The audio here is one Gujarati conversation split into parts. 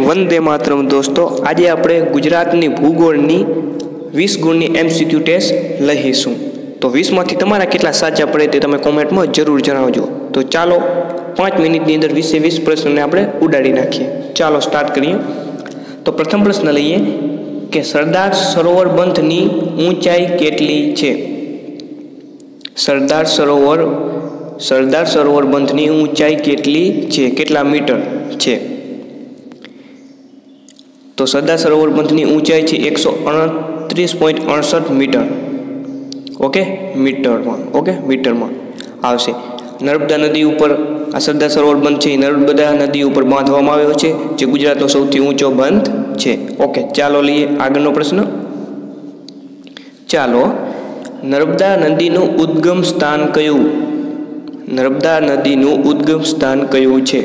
વંદે માતરમ દોસ્તો, આજે આપણે ગુજરાતની ભૂગોળની 20 ગુણની MCQ ટેસ્ટ લઈશું. તો 20માંથી તમારા કેટલા સાચા પડે તે તમે કોમેન્ટમાં જરૂર જણાવજો. તો ચાલો 5 મિનિટની અંદર 20 પ્રશ્નને આપણે ઉડાડી નાખીએ. ચાલો સ્ટાર્ટ કરીએ. તો પ્રથમ પ્રશ્ન લઈએ કે સરદાર સરોવર બંધની ઊંચાઈ કેટલી છે? સરદાર સરોવર બંધની ઊંચાઈ કેટલી છે? કેટલા મીટર છે? તો સરદાર સરોવર બંધની ઊંચાઈ છે 138.68 મીટર. ઓકે, મીટરમાં આવશે. નર્મદા નદી ઉપર આ સરદાર સરોવર બંધ છે, નર્મદા નદી ઉપર બાંધવામાં આવ્યો છે, જે ગુજરાતનો સૌથી ઊંચો બંધ છે. ઓકે, ચાલો લઈએ આગળનો પ્રશ્ન. ચાલો, નર્મદા નદીનું ઉદ્ગમ સ્થાન કયું? નર્મદા નદીનું ઉદ્ગમ સ્થાન કયું છે?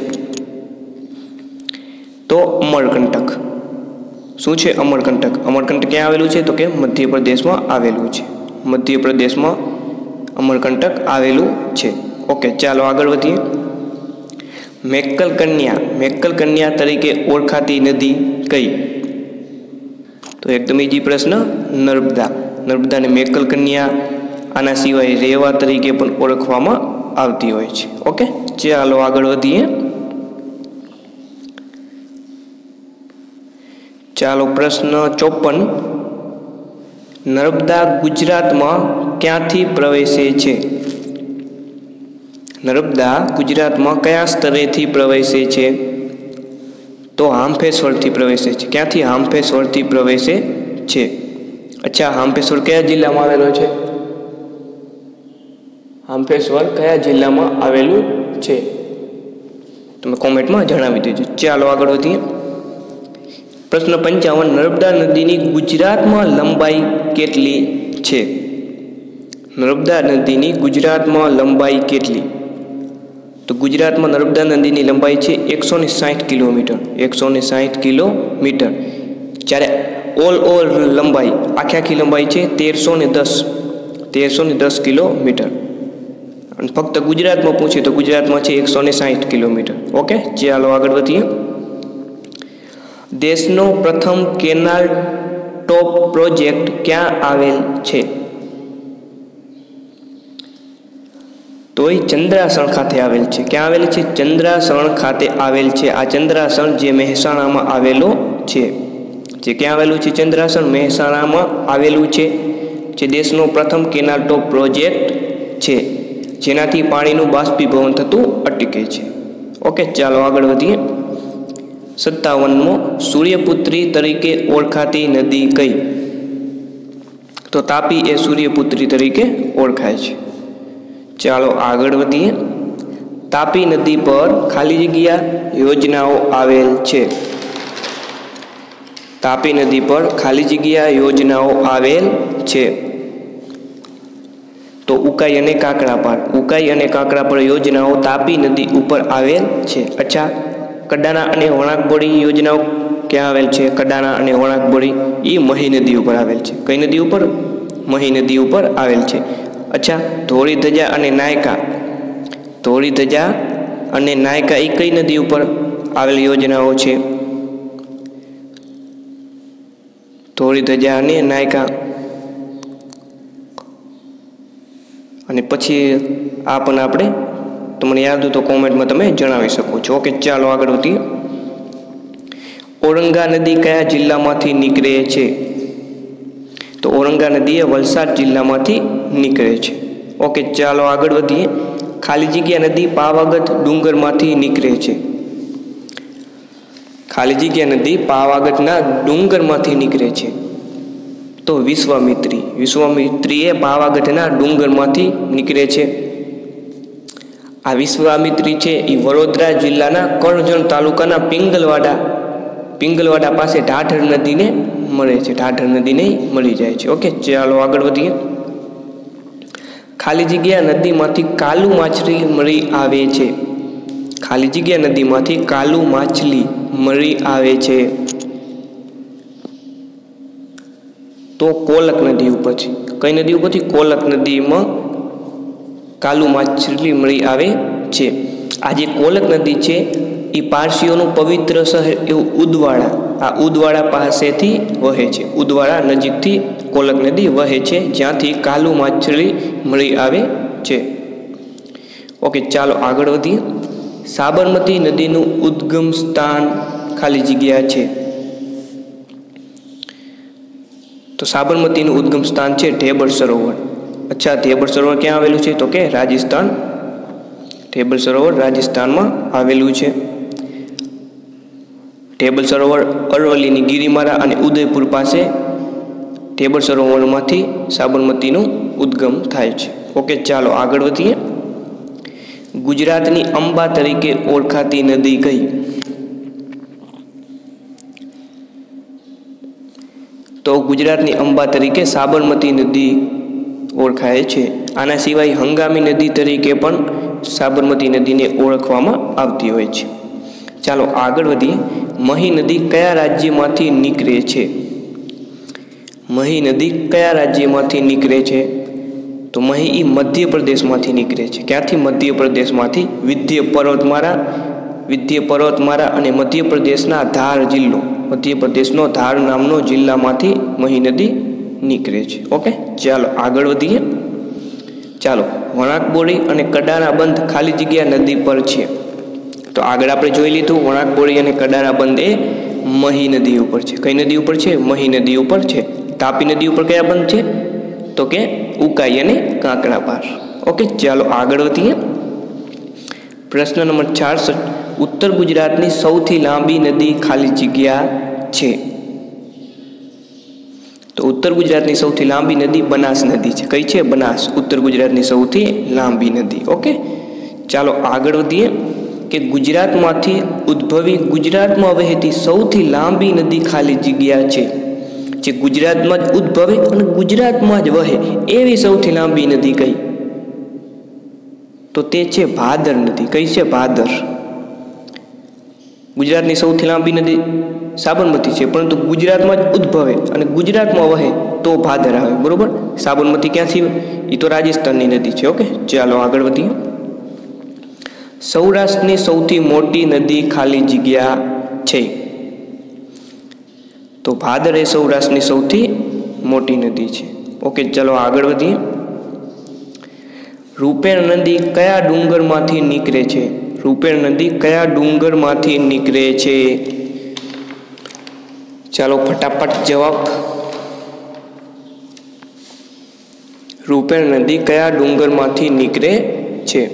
તો અમરકંટક. શું છે? અમરકંટક. અમરકંટક ક્યાં આવેલું છે? તો કે મધ્યપ્રદેશમાં આવેલું છે. મધ્યપ્રદેશમાં અમરકંટક આવેલું છે. ઓકે, ચાલો આગળ વધીએ. મેક્કલ કન્યા તરીકે ઓળખાતી નદી કઈ? તો એકદમ ઈજી પ્રશ્ન, નર્મદાને મેક્કલ કન્યા, આના સિવાય રેવા તરીકે પણ ઓળખવામાં આવતી હોય છે. ઓકે, ચાલો આગળ વધીએ. ચાલો પ્રશ્ન 54. નર્મદા ગુજરાતમાં ક્યાંથી પ્રવેશે છે? નર્મદા ગુજરાતમાં કયા સ્તરેથી પ્રવેશે છે? તો હાંફેશ્વરથી પ્રવેશે છે. ક્યાંથી? હાંફેશ્વરથી પ્રવેશે છે. અચ્છા, હાંફેશ્વર કયા જિલ્લામાં આવેલો છે? હાંફેશ્વર કયા જિલ્લામાં આવેલું છે? તમે કોમેન્ટમાં જણાવી દેજો. ચાલો આગળ વધીએ. પ્રશ્ન 55. નર્મદા નદીની ગુજરાતમાં લંબાઈ કેટલી છે? નર્મદા નદીની ગુજરાતમાં લંબાઈ કેટલી? તો ગુજરાતમાં નર્મદા નદીની લંબાઈ છે 160 કિલોમીટર. 160 કિલોમીટર. જ્યારે ઓલ ઓવર લંબાઈ, આખી લંબાઈ છે 1310 કિલોમીટર. અને ફક્ત ગુજરાતમાં પૂછીએ તો ગુજરાતમાં છે 160 કિલોમીટર. ઓકે, ચાલો આગળ વધીએ. દેશનો પ્રથમ કેનાલ ટોપ પ્રોજેક્ટ ક્યાં આવેલ છે? તો એ ચંદ્રાસણ ખાતે આવેલ છે. ક્યાં આવેલ છે? ચંદ્રાસણ ખાતે આવેલ છે. આ ચંદ્રાસણ જે મહેસાણામાં આવેલો છે. જે ક્યાં આવેલું છે? ચંદ્રાસણ મહેસાણામાં આવેલું છે. જે દેશનો પ્રથમ કેનાલ ટોપ પ્રોજેક્ટ છે, જેનાથી પાણીનું બાષ્પીભવન થતું અટકે છે. ઓકે, ચાલો આગળ વધીએ. 57મો. સૂર્યપુત્રી તરીકે ઓળખાતી નદી કઈ? તો તાપી એ સૂર્યપુત્રી તરીકે ઓળખાય છે. ચાલો આગળ વધીએ. તાપી નદી પર ખાલી જગ્યા યોજનાઓ આવેલ છે. તાપી નદી પર ખાલી જગ્યા યોજનાઓ આવેલ છે. તો ઉકાઈ અને કાકરાપાર યોજનાઓ તાપી નદી ઉપર આવેલ છે. અચ્છા, કડાણા અને વણાકબોરી યોજનાઓ ક્યાં આવેલ છે? કડાણા અને વણાકબોરી એ મહી નદી ઉપર આવેલ છે. કઈ નદી ઉપર? મહી નદી ઉપર આવેલ છે. અચ્છા, ધોળીધજા અને નાયકા એ કઈ નદી ઉપર આવેલ યોજનાઓ છે? ધોળીધજા અને નાયકા. અને પછી આ પણ આપણે તમને યાદ હોય તો કોમેન્ટમાં તમે જણાવી શકો છો. ઓકે, ચાલો આગળ વધીએ. ઔરંગા નદી કયા જિલ્લામાંથી નીકળે છે? તો ઔરંગા નદી એ વલસાડ જિલ્લામાંથી નીકળે છે. ઓકે, ચાલો આગળ વધીએ. ખાલી જગ્યા નદી પાવાગઢ ડુંગરમાંથી નીકળે છે. ખાલી જગ્યા નદી પાવાગઢના ડુંગરમાંથી નીકળે છે. તો વિશ્વામિત્રી એ પાવાગઢના ડુંગરમાંથી નીકળે છે. આ વિશ્વામિત્રી છે એ વડોદરા જિલ્લાના કરજણ તાલુકાના પિંગલવાડા પાસે ઢાઢર નદીને મળે છે. ઢાઢર નદીને મળી જાય છે. ઓકે, ચાલો આગળ વધીએ. ખાલી જગ્યા નદીમાંથી કાલુ માછલી મળી આવે છે. ખાલી જગ્યા નદીમાંથી કાલુ માછલી મળી આવે છે. તો કોલક નદી ઉપરથી. કઈ નદી ઉપરથી? કોલક નદીમાં કાલુ માછલી મળી આવે છે. આ જે કોલક નદી છે એ પારસીઓનું પવિત્ર શહેર એવું ઉદવાડા, આ ઉદવાડા પાસેથી વહે છે. ઉદવાડા નજીકથી કોલક નદી વહે છે, જ્યાંથી કાલુ માછલી મળી આવે છે. ઓકે, ચાલો આગળ વધીએ. સાબરમતી નદીનું ઉદ્ગમ સ્થાન ખાલી જગ્યા છે. તો સાબરમતીનું ઉદ્ગમ સ્થાન છે ઢેબર સરોવર. અચ્છા, ઢેબર સરોવર ક્યાં આવેલું છે? તો કે રાજસ્થાન. ઢેબર સરોવર રાજસ્થાનમાં આવેલું છે. ઢેબર સરોવર અરવલ્લીની ગિરિમાળા અને ઉદયપુર પાસે ઢેબર સરોવરમાંથી સાબરમતીનું ઉદ્ગમ થાય છે. ઓકે, ચાલો આગળ વધીએ. ગુજરાતની અંબા તરીકે ઓળખાતી નદી કઈ? તો ગુજરાતની અંબા તરીકે સાબરમતી નદી ઓળખાય છે. આના સિવાય હંગામી નદી તરીકે પણ સાબરમતી નદીને ઓળખવામાં આવતી હોય છે. ચાલો આગળ વધીએ. મહી નદી કયા રાજ્યમાંથી નીકળે છે? મહી નદી કયા રાજ્યમાંથી નીકળે છે? તો મહી એ મધ્યપ્રદેશમાંથી નીકળે છે. ક્યાંથી? મધ્યપ્રદેશમાંથી. વિંધ્ય પર્વતમાળા અને મધ્યપ્રદેશના ધાર જિલ્લો, મધ્યપ્રદેશનો ધાર નામનો જિલ્લામાંથી મહી નદી નીકળે છે. ઓકે, ચાલો આગળ વધીએ. ચાલો, વણાકબોરી અને કડાણા બંધ ખાલી જગ્યા નદી પર છે. તો આગળ આપણે જોઈ લીધું, વણાકબોરી અને કડાણા બંધ એ મહી નદી ઉપર છે. કઈ નદી ઉપર છે? મહી નદી ઉપર છે. તાપી નદી ઉપર કયા બંધ છે? તો કે ઉકાઈ અને કાંકરાપાર. ઓકે, ચાલો આગળ વધીએ. પ્રશ્ન નંબર 66. ઉત્તર ગુજરાતની સૌથી લાંબી નદી ખાલી જગ્યા છે. તો ઉત્તર ગુજરાતની સૌથી લાંબી નદી બનાસ નદી છે. કઈ છે? બનાસ. ઉત્તર ગુજરાતની સૌથી લાંબી નદી. ઓકે, ચાલો આગળ વધીએ. કે ગુજરાતમાંથી ઉદ્ભવી ગુજરાતમાં વહેતી સૌથી લાંબી નદી ખાલી જગ્યા છે. જે ગુજરાતમાં જ ઉદ્ભવે અને ગુજરાતમાં જ વહે એવી સૌથી લાંબી નદી કઈ? તો તે છે ભાદર નદી. કઈ છે? ભાદર. ગુજરાતની સૌથી લાંબી નદી સાબરમતી છે, પરંતુ ગુજરાતમાં જ ઉદ્ભવે અને ગુજરાતમાં વહે તો ભાદર આવે. બરોબર. સાબરમતી ક્યાંથી? એ તો રાજસ્થાનની નદી છે. ઓકે, ચાલો આગળ વધીએ. સૌરાષ્ટ્રની સૌથી મોટી નદી ખાલી જગ્યા છે. તો ભાદર એ સૌરાષ્ટ્રની સૌથી મોટી નદી છે. ઓકે, ચાલો આગળ વધીએ. રૂપેણ નદી કયા ડુંગરમાંથી નીકળે છે? રૂપેણ નદી કયા ડુંગરમાંથી નીકળે છે? ચાલો ફટાફટ જવાબ. રૂપેણ નદી કયા ડુંગરમાંથી નીકળે છે?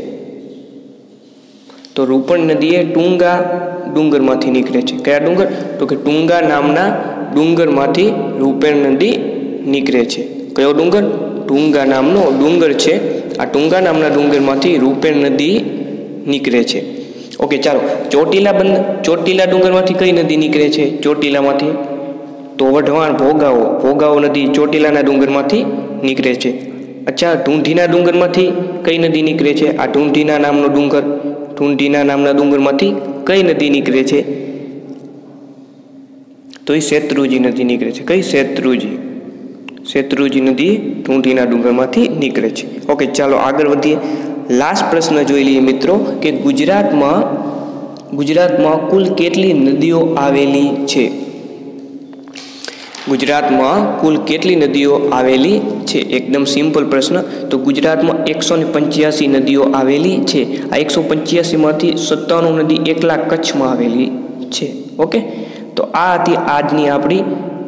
તો રૂપેણ નદી એ ટુંગા ડુંગરમાંથી નીકળે છે. કયા ડુંગર? તો કે ટુંગા નામના ડુંગરમાંથી રૂપેણ નદી નીકળે છે. કયો ડુંગર? ટુંગા નામનો ડુંગર છે. આ ટુંગા નામના ડુંગરમાંથી રૂપેણ નદી નીકળે છે. ઓકે, ચાલો ચોટીલા ડુંગરમાંથી કઈ નદી નીકળે છે? ચોટીલામાંથી તો વઢવાણ ભોગાવો નદી ચોટીલાના ડુંગરમાંથી નીકળે છે. અચ્છા, ઢૂંઢીના ડુંગરમાંથી કઈ નદી નીકળે છે? આ ઢૂંઢીના નામના ડુંગરમાંથી કઈ નદી નીકળે છે? તો એ શેત્રુંજી નદી નીકળે છે. કઈ? શેત્રુંજી નદી ઢૂંઢીના ડુંગરમાંથી નીકળે છે. ઓકે, ચાલો આગળ વધીએ. લાસ્ટ પ્રશ્ન જોઈ લઈએ મિત્રો કે ગુજરાતમાં કુલ કેટલી નદીઓ આવેલી છે? ગુજરાતમાં કુલ કેટલી નદીઓ આવેલી છે? એકદમ સિમ્પલ પ્રશ્ન. તો ગુજરાતમાં 185 નદીઓ આવેલી છે. આ 185માંથી 97 નદી એકલા કચ્છમાં આવેલી છે. ઓકે, તો આ હતી આજની આપણી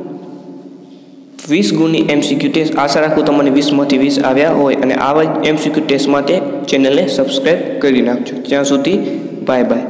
20 ગુણની MCQ ટેસ્ટ. આશા રાખું તમને 20માંથી 20 આવ્યા હોય અને આવા જ MCQ ટેસ્ટ માટે ચેનલને સબસ્ક્રાઈબ કરી નાખજો. ત્યાં સુધી બાય બાય.